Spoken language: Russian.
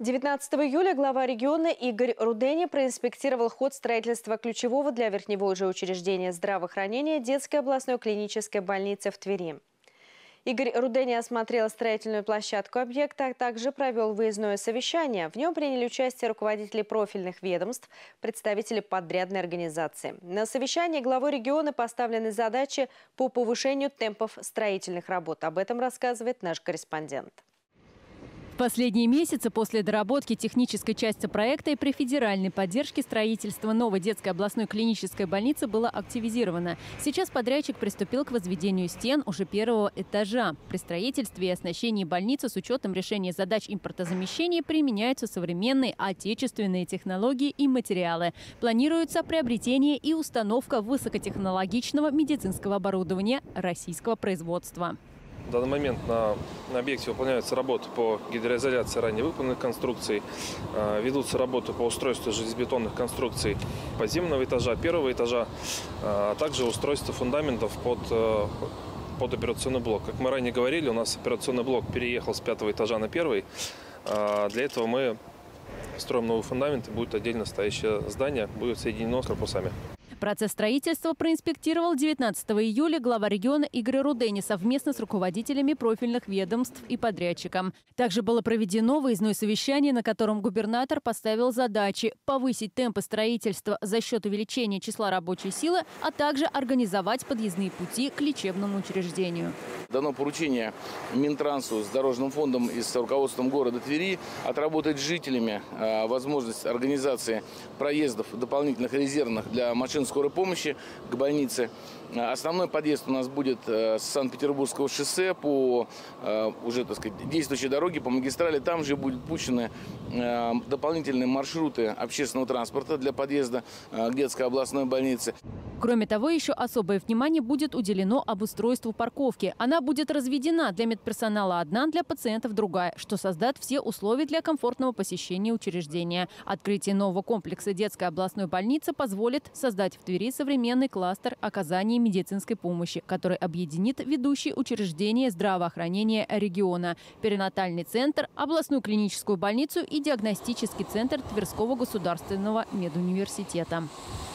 19 июля глава региона Игорь Рудени проинспектировал ход строительства ключевого для Верхневолжья учреждения здравоохранения детской областной клинической больницы в Твери. Игорь Рудени осмотрел строительную площадку объекта, а также провел выездное совещание. В нем приняли участие руководители профильных ведомств, представители подрядной организации. На совещании главой региона поставлены задачи по повышению темпов строительных работ. Об этом рассказывает наш корреспондент. В последние месяцы после доработки технической части проекта и при федеральной поддержке строительство новой детской областной клинической больницы было активизировано. Сейчас подрядчик приступил к возведению стен уже первого этажа. При строительстве и оснащении больницы с учетом решения задач импортозамещения применяются современные отечественные технологии и материалы. Планируется приобретение и установка высокотехнологичного медицинского оборудования российского производства. В данный момент на объекте выполняются работы по гидроизоляции ранее выполненных конструкций, ведутся работы по устройству железобетонных конструкций подземного этажа, первого этажа, а также устройство фундаментов под операционный блок. Как мы ранее говорили, у нас операционный блок переехал с 5-го этажа на 1-й. Для этого мы строим новый фундамент, и будет отдельно стоящее здание, будет соединено с корпусами. Процесс строительства проинспектировал 19 июля глава региона Игорь Рудени совместно с руководителями профильных ведомств и подрядчиком. Также было проведено выездное совещание, на котором губернатор поставил задачи повысить темпы строительства за счет увеличения числа рабочей силы, а также организовать подъездные пути к лечебному учреждению. Дано поручение Минтрансу с Дорожным фондом и с руководством города Твери отработать с жителями возможность организации проездов дополнительных резервных для машин скорой помощи к больнице. Основной подъезд у нас будет с Санкт-Петербургского шоссе по уже, так сказать, действующей дороге, по магистрали. Там же будут пущены дополнительные маршруты общественного транспорта для подъезда к детской областной больнице. Кроме того, еще особое внимание будет уделено обустройству парковки. Она будет разведена для медперсонала одна, для пациентов другая, что создаст все условия для комфортного посещения учреждения. Открытие нового комплекса детской областной больницы позволит создать в Твери современный кластер оказания медицинской помощи, который объединит ведущие учреждения здравоохранения региона, перинатальный центр, областную клиническую больницу и диагностический центр Тверского государственного медуниверситета.